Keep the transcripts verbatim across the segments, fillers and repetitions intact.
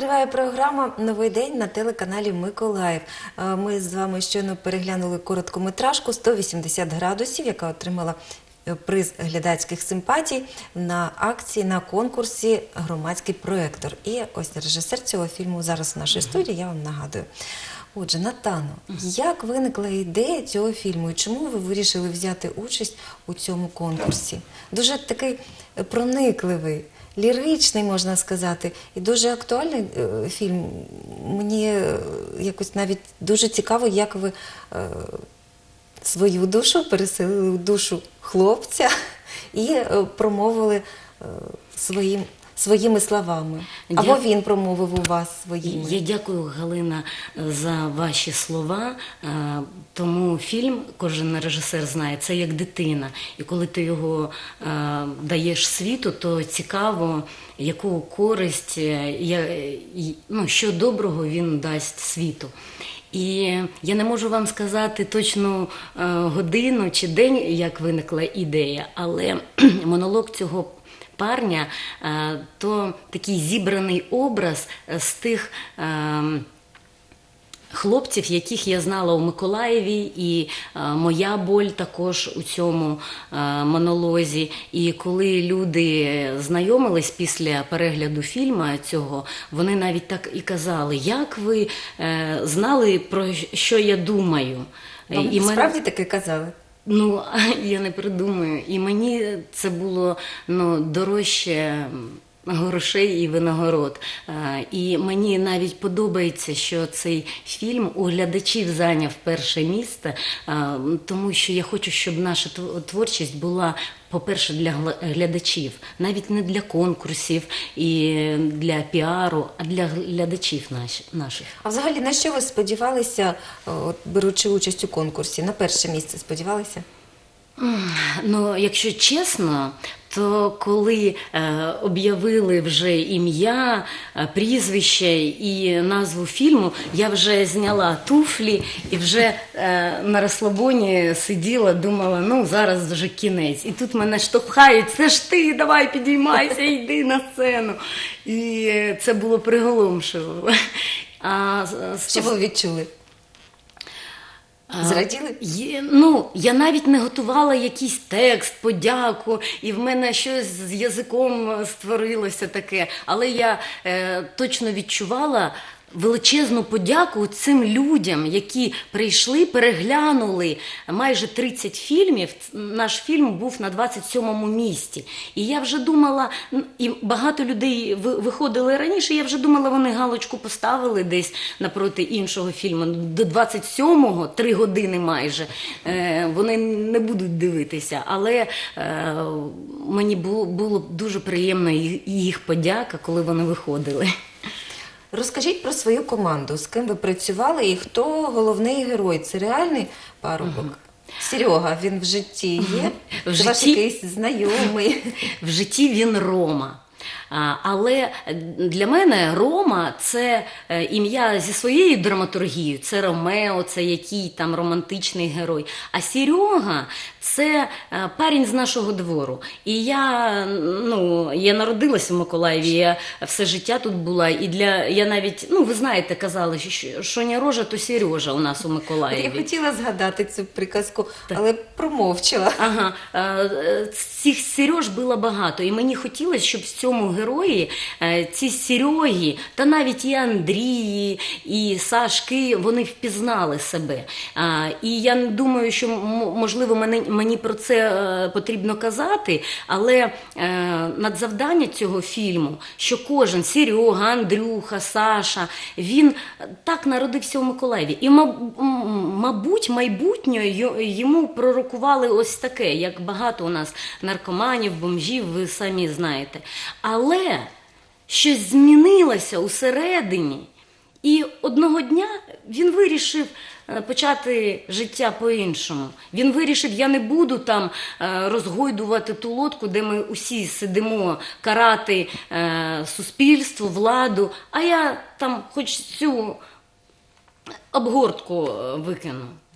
триває програма «Новий день» на телеканалі Миколаїв. Ми з вами щойно переглянули короткометражку «сто вісімдесят градусів», яка отримала приз глядацьких симпатій на акції, на конкурсі «Громадський проєктор». І ось режисер цього фільму зараз в нашій студії, я вам нагадую. Отже, Натано, як виникла ідея цього фільму і чому ви вирішили взяти участь у цьому конкурсі? Дуже такий проникливий, ліричний, можна сказати, і дуже актуальний е, фільм. Мені е, якось навіть дуже цікаво, як ви е, свою душу переселили в душу хлопця і е, промовили е, своїм своїми словами. Або Дя... він промовив у вас своїми. Я дякую, Галина, за ваші слова. Тому фільм, кожен режисер знає, це як дитина. І коли ти його даєш світу, то цікаво, яку користь, ну, що доброго він дасть світу. І я не можу вам сказати точну годину чи день, як виникла ідея, але монолог цього парня, то такий зібраний образ з тих хлопців, яких я знала у Миколаєві, і моя боль також у цьому монолозі. І коли люди знайомились після перегляду фільму цього, вони навіть так і казали: як ви знали, про що я думаю? Вам і справді мен... таке казали? Ну, я не придумаю. І мені це було, ну, дорожче грошей і винагород. І мені навіть подобається, що цей фільм у глядачів зайняв перше місце, тому що я хочу, щоб наша творчість була, по-перше, для глядачів, навіть не для конкурсів і для піару, а для глядачів наших. А взагалі, на що ви сподівалися, от, беручи участь у конкурсі? На перше місце сподівалися? Ну, якщо чесно, то коли е, об'явили вже ім'я, е, прізвище і назву фільму, я вже зняла туфлі і вже е, на розслабоні сиділа, думала, ну зараз вже кінець. І тут мене штовхають: це ж ти, давай підіймайся, йди на сцену. І це було приголомшливо. А, що ви відчули? Зраділи? Є, ну, я навіть не готувала якийсь текст, подяку, і в мене щось з язиком створилося таке. Але я е, точно відчувала величезну подяку цим людям, які прийшли, переглянули майже тридцять фільмів. Наш фільм був на двадцять сьомому місці. І я вже думала, і багато людей виходили раніше, я вже думала, вони галочку поставили десь напроти іншого фільму. До двадцять сьомого, три години майже, вони не будуть дивитися. Але мені було, було дуже приємно їх подяка, коли вони виходили. Розкажіть про свою команду, з ким ви працювали і хто головний герой? Це реальний парубок? Угу. Серега, він в житті є? В Це ваш житті... якийсь знайомий? В житті він Рома. Але для мене Рома – це ім'я зі своєю драматургією, це Ромео, це який там романтичний герой. А Серега – це парень з нашого двору. І я, ну, я народилася в Миколаєві, я все життя тут була. І для, я навіть, ну, ви знаєте, казали, що, що не Рожа, то Сережа у нас у Миколаєві. Я хотіла згадати цю приказку, так, але промовчала. Ага, цих Сереж було багато. І мені хотілося, щоб в цьому герої ці Сереги, та навіть і Андрії, і Сашки, вони впізнали себе. І я думаю, що, можливо, мені, мені про це потрібно казати, але надзавдання цього фільму, що кожен Серега, Андрюха, Саша, він так народився у Миколаєві. І, мабуть, майбутнє йому пророкували ось таке, як багато у нас наркоманів, бомжів, ви самі знаєте. Але щось змінилося усередині, і одного дня він вирішив почати життя по-іншому. Він вирішив, я не буду там розгойдувати ту лодку, де ми усі сидимо, карати суспільство, владу, а я там хоч цю обгортку викину.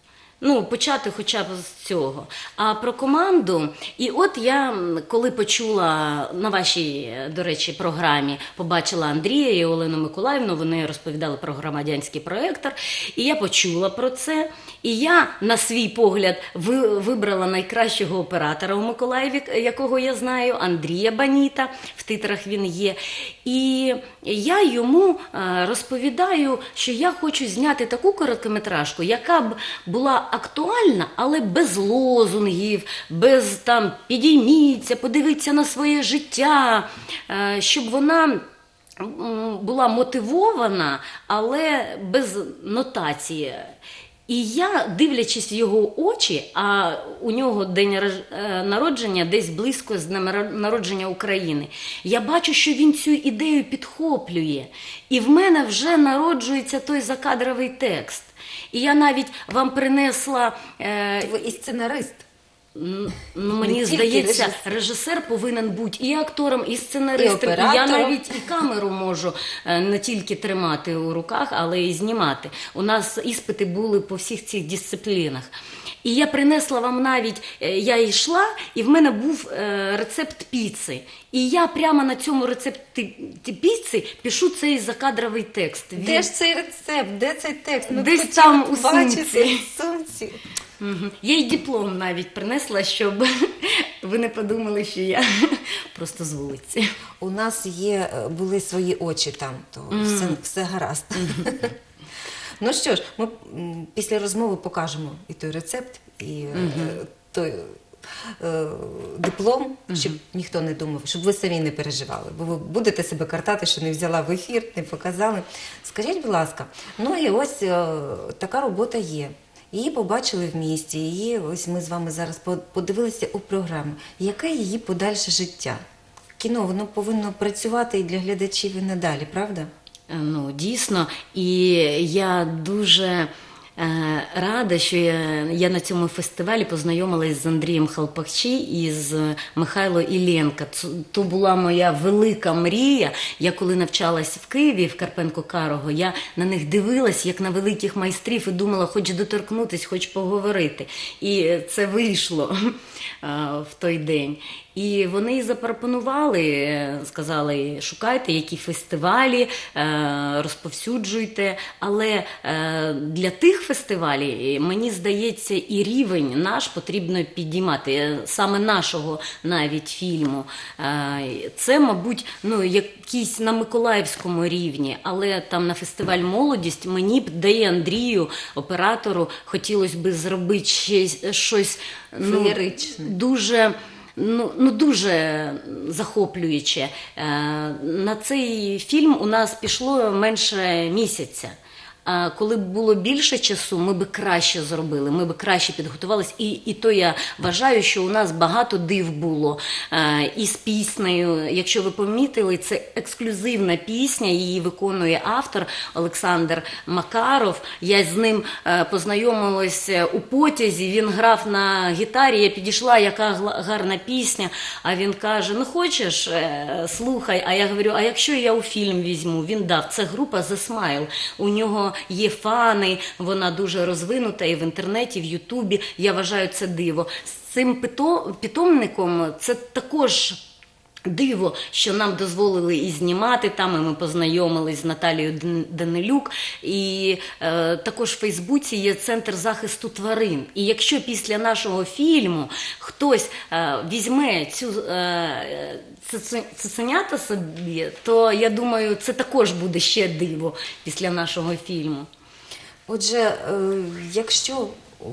Ну, почати хоча б з цього. А про команду, і от я, м, коли почула на вашій, до речі, програмі, побачила Андрія і Олену Миколаївну, вони розповідали про громадянський проєктор, і я почула про це. І я, на свій погляд, ви- вибрала найкращого оператора у Миколаєві, якого я знаю, Андрія Баніта, в титрах він є. І я йому е, розповідаю, що я хочу зняти таку короткометражку, яка б була актуальна, але без лозунгів, без там підійміться, подивіться на своє життя, е, щоб вона м, була мотивована, але без нотації. І я, дивлячись в його очі, а у нього день рож- е, народження десь близько з днем ра- народження України, я бачу, що він цю ідею підхоплює. І в мене вже народжується той закадровий текст. І я навіть вам принесла... Е, Ви і сценарист. М, Ну, мені Не тільки здається, режисер. режисер повинен бути і актором, і сценаристом. І І я оператором. навіть і камеру можу е, не тільки тримати у руках, але й знімати. У нас іспити були по всіх цих дисциплінах. І я принесла вам навіть, е, я йшла, і в мене був е, рецепт піци. І я прямо на цьому рецепті піци пишу цей закадровий текст. Він- Де ж цей рецепт? Де цей текст? Ми б Десь хотіли там у побачити сумці. в сумці. Мгм. Я й диплом навіть принесла, щоб ви не подумали, що я просто з вулиці. У нас є, е, були свої очі там, то все, все гаразд. Ну що ж, ми м, після розмови покажемо і той рецепт, і е, той е, диплом, щоб ніхто не думав, щоб ви самі не переживали, бо ви будете себе картати, що не взяла в ефір, не показали. Скажіть, будь ласка, ну і ось е, така робота є. Її побачили в місті, її ось ми з вами зараз по- подивилися у програму. Яке її подальше життя? Кіно, воно повинно працювати і для глядачів і надалі, правда? Е, Ну, дійсно, і я дуже е, рада, що я, я на цьому фестивалі познайомилась з Андрієм Халпахчі і з Михайло Іллєнко. Це то була моя велика мрія. Я коли навчалась в Києві, в Карпенко-Карого, я на них дивилась, як на великих майстрів, і думала, хоч доторкнутись, хоч поговорити. І це вийшло е, в той день. І вони і запропонували, е, сказали, шукайте, які фестивалі, е, розповсюджуйте. Але е, для тих фестивалів, мені здається, і рівень наш потрібно підіймати, е, саме нашого навіть фільму. Е, Це, мабуть, ну, якийсь на миколаївському рівні, але там на фестиваль «Молодість» мені б, де і Андрію, оператору, хотілося б зробити ще щось ну, Феєричне. дуже... Ну, ну дуже захоплююче. Е, На цей фільм у нас пішло менше місяця. А коли б було більше часу, ми б краще зробили, ми б краще підготувалися. І, і то я вважаю, що у нас багато див було. Е, і з піснею, якщо ви помітили, це ексклюзивна пісня, її виконує автор Олександр Макаров. Я з ним е, познайомилася у потязі, він грав на гітарі, я підійшла, яка гла- гарна пісня, а він каже, ну хочеш, е, слухай, а я говорю, а якщо я у фільм візьму? Він дав, це група The Smile, у нього є фани, вона дуже розвинута і в інтернеті, в Ютубі. Я вважаю, це диво. З цим пито- питомником це також диво, що нам дозволили і знімати там, і ми познайомились з Наталією Дан- Данилюк. І е, також в Фейсбуці є Центр захисту тварин. І якщо після нашого фільму хтось е, візьме цю е, цуцу- цуценята собі, то я думаю, це також буде ще диво після нашого фільму. Отже, е, якщо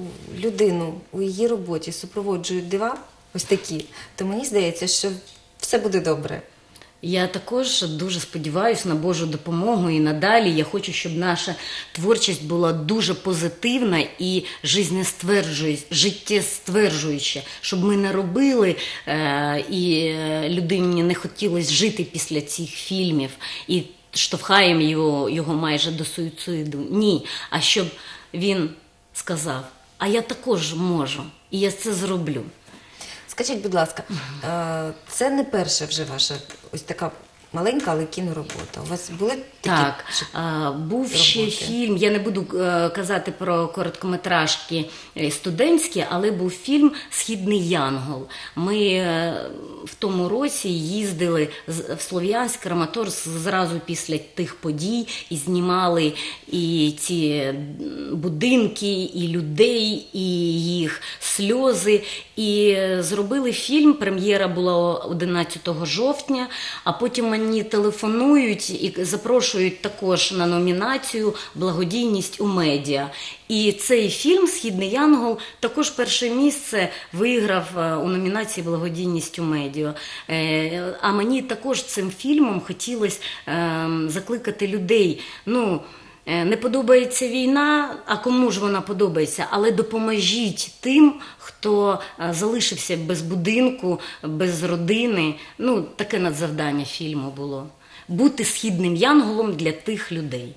людину у її роботі супроводжують дива, ось такі, то мені здається, що все буде добре. Я також дуже сподіваюся на Божу допомогу і надалі. Я хочу, щоб наша творчість була дуже позитивна і жизнестверджуюча, життєстверджуюча, щоб ми не робили е, і е, людині не хотілося жити після цих фільмів і штовхаємо його, його майже до суїциду. Ні, а щоб він сказав, а я також можу, і я це зроблю. Скажіть, будь ласка, е, це не перша вже ваша ось така маленька, але кіноробота. У вас були такі Так, ж а, був ще роботи? фільм, я не буду е, казати про короткометражки е, студентські, але був фільм «Східний Янгол». Ми е, в тому році їздили з- в Слов'янськ, Краматорськ зразу після тих подій і знімали і ці будинки, і людей, і їх сльози. І е, зробили фільм, прем'єра була одинадцятого жовтня, а потім мені телефонують і запрошують також на номінацію «Благодійність у медіа». І цей фільм «Східний Янгол» також перше місце виграв е, у номінації «Благодійність у медіа». Е, А мені також цим фільмом хотілося е, закликати людей. Ну, е, не подобається війна, а кому ж вона подобається? Але допоможіть тим, хто е, залишився без будинку, без родини. Ну, таке надзавдання фільму було. Бути східним янголом для тих людей.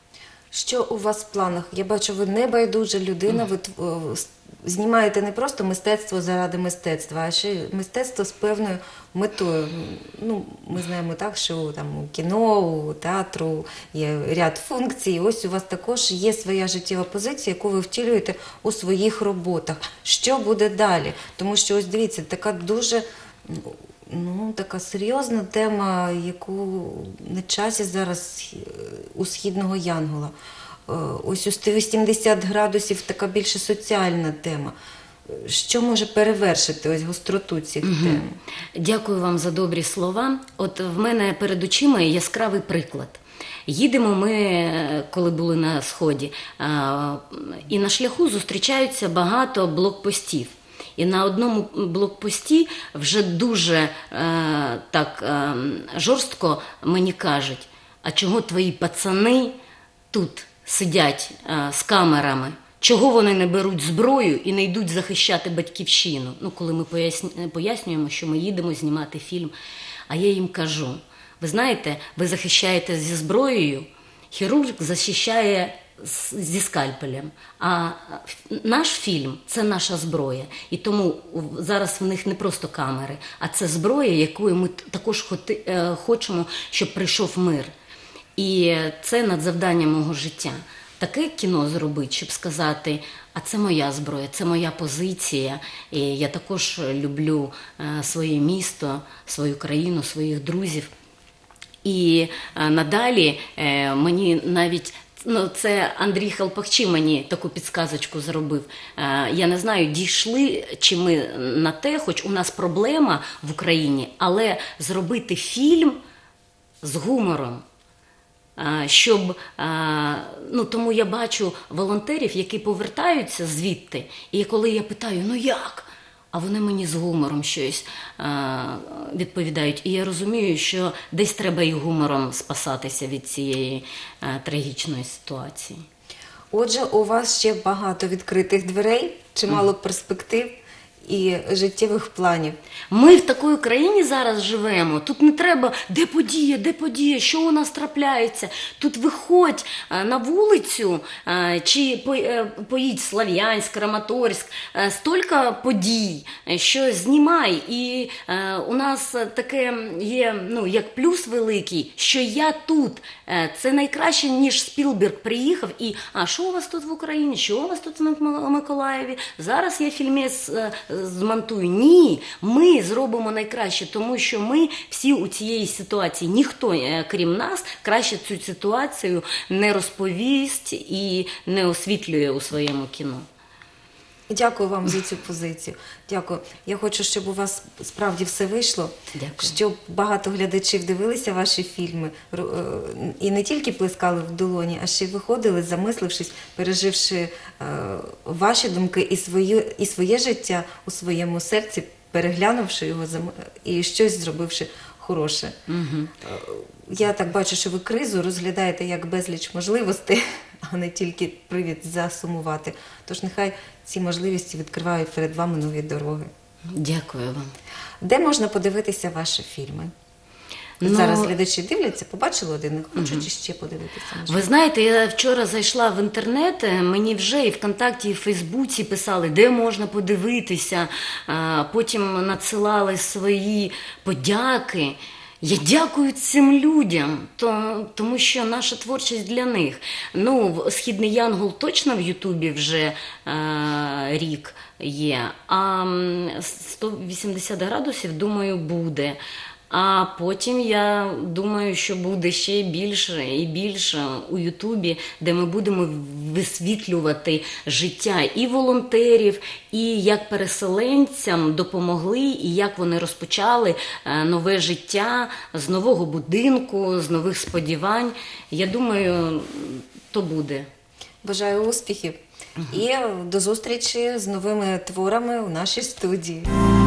Що у вас в планах? Я бачу, ви не байдужа людина, ви тв- с- знімаєте не просто мистецтво заради мистецтва, а ще й мистецтво з певною метою. Ну, ми знаємо так, що там у кіно, у театру є ряд функцій. Ось у вас також є своя життєва позиція, яку ви втілюєте у своїх роботах. Що буде далі? Тому що, ось дивіться, така дуже... Ну, така серйозна тема, яку на часі зараз е, у «Східного Янгола». Е, Ось у сто вісімдесят градусів така більше соціальна тема. Е, Що може перевершити ось гостроту цих тем? Дякую вам за добрі слова. От в мене перед очима є яскравий приклад. Їдемо ми, е, коли були на Сході, а, і на шляху зустрічаються багато блокпостів. І на одному блокпості вже дуже е, так е, жорстко мені кажуть, а чого твої пацани тут сидять е, з камерами? Чого вони не беруть зброю і не йдуть захищати батьківщину? Ну, коли ми поясні- пояснюємо, що ми їдемо знімати фільм, а я їм кажу, ви знаєте, ви захищаєте зі зброєю, хірург захищає з- зі скальпелем, а наш фільм – це наша зброя. І тому в- зараз в них не просто камери, а це зброя, якою ми т- також хоти- е, хочемо, щоб прийшов мир. І це надзавдання мого життя. Таке кіно зробити, щоб сказати, а це моя зброя, це моя позиція. І я також люблю е, своє місто, свою країну, своїх друзів. І е, надалі е, мені навіть, ну це Андрій Халпахчі мені таку підсказочку зробив. Е, я не знаю, дійшли чи ми на те, хоч у нас проблема в Україні, але зробити фільм з гумором. А, Щоб, а, ну, тому я бачу волонтерів, які повертаються звідти, і коли я питаю, ну як? А вони мені з гумором щось а, відповідають. І я розумію, що десь треба і гумором спасатися від цієї а, трагічної ситуації. Отже, у вас ще багато відкритих дверей, чимало перспектив і життєвих планів. Ми в такій країні зараз живемо. Тут не треба, де подія, де подія, що у нас трапляється. Тут виходь е, на вулицю е, чи по- е, поїдь в Слов'янськ, Краматорськ, е, стільки подій, е, що знімай. І е, у нас таке є, ну, як плюс великий, що я тут. Е, Це найкраще, ніж Спілберг приїхав і, а що у вас тут в Україні, що у вас тут в Мик- Миколаєві? Зараз я фільмець е, змонтую. Ні, ми зробимо найкраще, тому що ми всі у цієї ситуації, ніхто, е, крім нас, краще цю ситуацію не розповість і не освітлює у своєму кіно. Дякую вам за цю позицію. Дякую. Я хочу, щоб у вас справді все вийшло, Дякую. щоб багато глядачів дивилися ваші фільми ру- е, і не тільки плескали в долоні, а ще й виходили, замислившись, переживши е, ваші думки і своє, і своє життя у своєму серці, переглянувши його зам- і щось зробивши хороше. Е, Я так бачу, що ви кризу розглядаєте як безліч можливостей, а не тільки привід засумувати. Тож нехай ці можливості відкривають перед вами нові дороги. Дякую вам. Де можна подивитися ваші фільми? Ну, Зараз глядачі дивляться, побачили один, хочуть іще подивитися. можливо. Ви знаєте, я вчора зайшла в інтернет, мені вже і ВКонтакті, і в Фейсбуці писали, де можна подивитися, а, потім надсилали свої подяки. Я дякую цим людям, то, тому що наша творчість для них. Ну, в- Східний Янгол точно в Ютубі вже е, рік є, а м, сто вісімдесят градусів, думаю, буде. А потім я думаю, що буде ще більше і більше у Ютубі, де ми будемо висвітлювати життя і волонтерів, і як переселенцям допомогли, і як вони розпочали е, нове життя з нового будинку, з нових сподівань. Я думаю, то буде. Бажаю успіхів і до зустрічі з новими творами у нашій студії.